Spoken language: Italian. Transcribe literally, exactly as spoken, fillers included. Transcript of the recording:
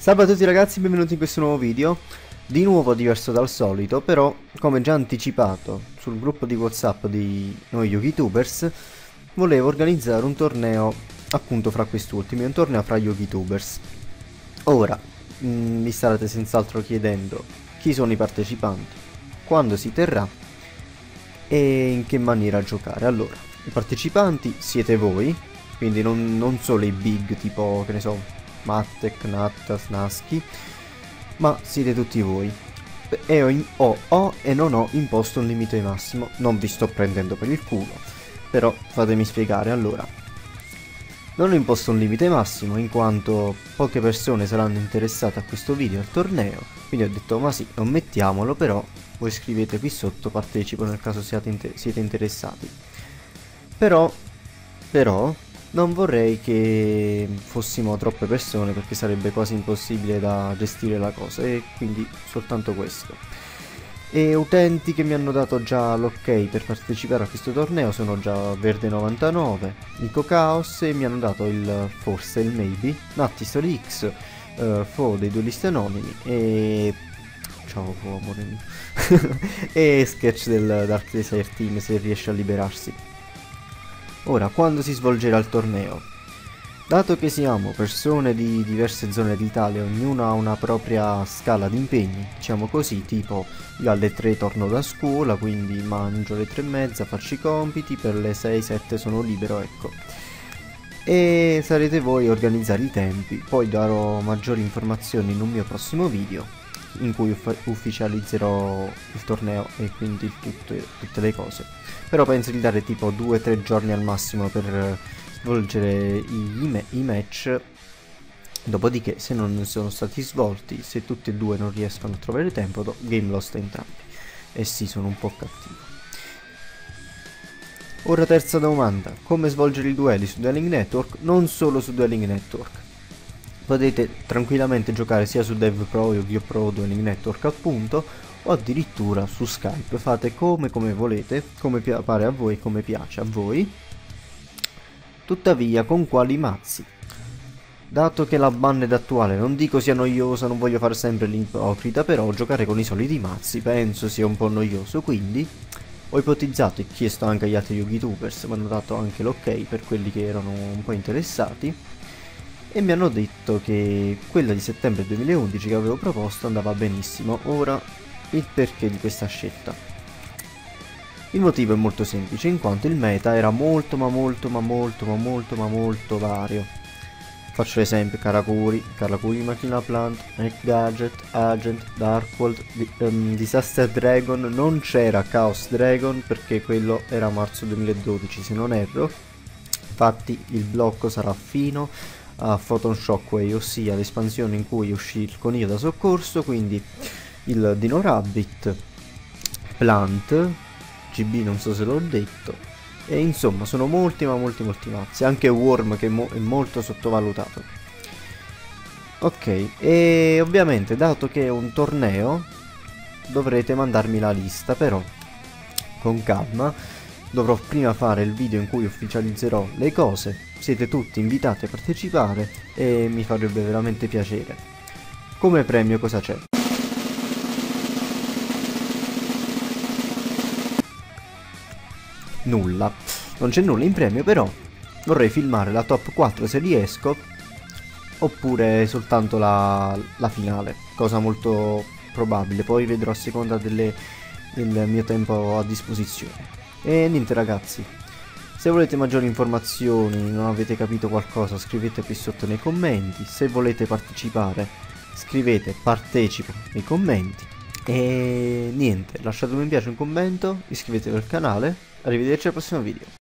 Salve a tutti ragazzi, benvenuti in questo nuovo video. Di nuovo diverso dal solito, però come già anticipato sul gruppo di WhatsApp di noi YogiTubers, volevo organizzare un torneo appunto fra quest'ultimi, un torneo fra YogiTubers. Ora, mh, mi starete senz'altro chiedendo chi sono i partecipanti, quando si terrà e in che maniera giocare. Allora, i partecipanti siete voi, quindi non, non solo i big tipo, che ne so, Mattek, Natta, Snaski, ma siete tutti voi. E ho, in, ho, ho e non ho imposto un limite massimo. Non vi sto prendendo per il culo, però fatemi spiegare. Allora, non ho imposto un limite massimo in quanto poche persone saranno interessate a questo video, al torneo, quindi ho detto ma sì, non mettiamolo, però voi scrivete qui sotto partecipo nel caso siate, inter siete interessati. Però, però non vorrei che fossimo troppe persone perché sarebbe quasi impossibile da gestire la cosa, e quindi soltanto questo. E utenti che mi hanno dato già l'ok per partecipare a questo torneo sono già Verde novantanove, Nico Chaos, e mi hanno dato il forse, il maybe, Natti Story X, uh, Fo dei duelisti anonimi e... ciao Fo, amore mio. E Sketch del Dark Desert Team se riesce a liberarsi. Ora, quando si svolgerà il torneo? Dato che siamo persone di diverse zone d'Italia, ognuno ha una propria scala di impegni, diciamo così, tipo io alle tre torno da scuola, quindi mangio alle tre e mezza, faccio i compiti, per le sei sette sono libero, ecco. E sarete voi a organizzare i tempi, poi darò maggiori informazioni in un mio prossimo video, in cui uff ufficializzerò il torneo e quindi tutte, tutte le cose. Però penso di dare tipo due tre giorni al massimo per svolgere i, i, i match. Dopodiché, se non sono stati svolti, se tutti e due non riescono a trovare tempo, do game lost a entrambi. E sì, sono un po' cattivo. Ora terza domanda: come svolgere i duelli su Dueling Network? Non solo su Dueling Network. Potete tranquillamente giocare sia su DevPro, Yu-Gi-Oh! Pro, Dueling Network appunto, o addirittura su Skype. Fate come come volete, come pare a voi, come piace a voi. Tuttavia, con quali mazzi? Dato che la banned attuale non dico sia noiosa, non voglio fare sempre l'ipocrita, però giocare con i soliti mazzi penso sia un po' noioso, quindi ho ipotizzato e chiesto anche agli altri YogiTubers, mi hanno dato anche l'ok per quelli che erano un po' interessati, e mi hanno detto che quella di settembre duemilaundici che avevo proposto andava benissimo. Ora, il perché di questa scelta. Il motivo è molto semplice, in quanto il meta era molto ma molto ma molto ma molto ma molto vario. Faccio l'esempio: Karakuri, Karakuri Machina Plant, Hack Gadget, Agent, Darkworld, di, um, Disaster Dragon. Non c'era Chaos Dragon perché quello era marzo duemiladodici se non erro. Infatti il blocco sarà fino a Photon Shockwave, ossia l'espansione in cui uscì il coniglio da soccorso, quindi il Dino Rabbit, Plant, G B non so se l'ho detto, e insomma sono molti ma molti molti mazzi, anche Worm che mo è molto sottovalutato. Ok, e ovviamente dato che è un torneo dovrete mandarmi la lista, però con calma, dovrò prima fare il video in cui ufficializzerò le cose. Siete tutti invitati a partecipare e mi farebbe veramente piacere. Come premio cosa c'è? Nulla, non c'è nulla in premio, però vorrei filmare la top quattro se riesco, oppure soltanto la, la finale, cosa molto probabile, poi vedrò a seconda delle, del mio tempo a disposizione. E niente ragazzi, se volete maggiori informazioni, non avete capito qualcosa, scrivete qui sotto nei commenti. Se volete partecipare, scrivete partecipo nei commenti. E niente, lasciate un mi piace, un commento, iscrivetevi al canale. Arrivederci al prossimo video.